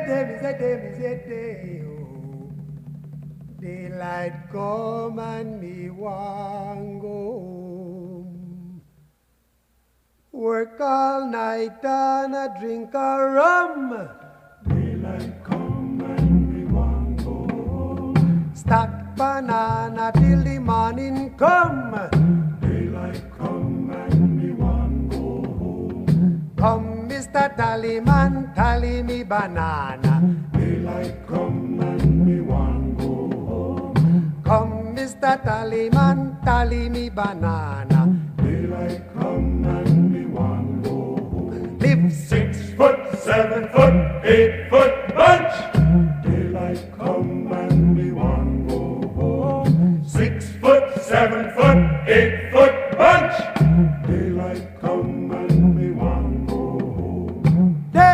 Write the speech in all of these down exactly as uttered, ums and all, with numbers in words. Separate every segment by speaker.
Speaker 1: say day, me say day, me say day, oh. Daylight come and me want go home. Work all night and a drink a rum.
Speaker 2: Daylight come and me want go home.
Speaker 1: Stack banana till the morning come.
Speaker 2: Daylight come and me want go home.
Speaker 1: Come, Mister Tallyman, tally me banana.
Speaker 2: Daylight come and me want go home.
Speaker 1: Come, Mister Tallyman, tally me banana.
Speaker 2: Daylight come and me want go home.
Speaker 1: Live
Speaker 2: Six foot, seven foot, eight foot bunch. Daylight come and me want go home. Six foot, seven foot, eight foot bunch. Daylight come and me want go home.
Speaker 1: day,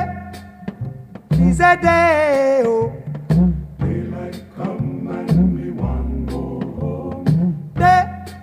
Speaker 1: is a day, oh.
Speaker 2: Daylight come and me want go home.
Speaker 1: Day,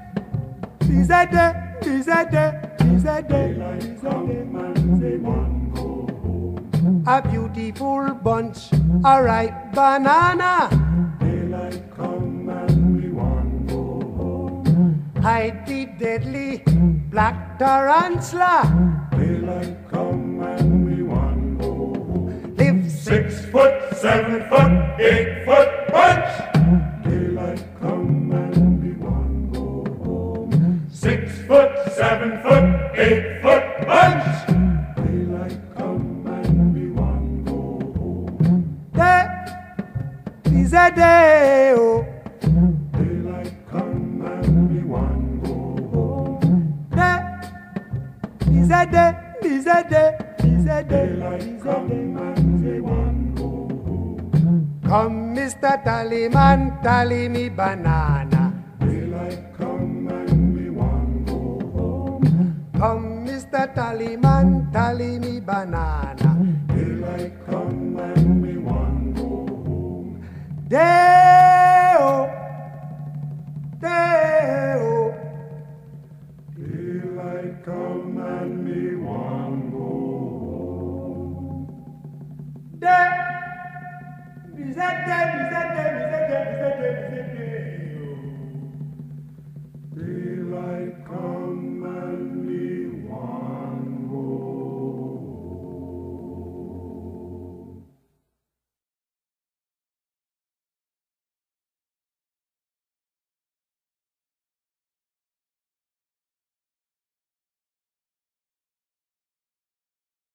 Speaker 1: is a day, is a day, is a day,
Speaker 2: Daylight
Speaker 1: is a
Speaker 2: come
Speaker 1: day.
Speaker 2: and me want go home.
Speaker 1: A beautiful bunch, a ripe banana.
Speaker 2: Daylight come and me want go home.
Speaker 1: Hide the deadly black tarantula.
Speaker 2: Daylight come and me want go home.
Speaker 1: Live
Speaker 2: Six foot, seven foot, eight foot bunch. Daylight come and me want go home. Six foot, seven foot, eight foot bunch. Daylight come and me want go home.
Speaker 1: day, is a day, oh.
Speaker 2: Daylight come and me want go home.
Speaker 1: Day, is a day, is a day, is a day,
Speaker 2: Daylight
Speaker 1: is a
Speaker 2: come
Speaker 1: day.
Speaker 2: and me want go home.
Speaker 1: Come, Mister Tallyman, tally me banana.
Speaker 2: Daylight come and me want go home.
Speaker 1: Come, Mister Tallyman, tally me banana.
Speaker 2: Daylight come and me want go home.
Speaker 1: Day,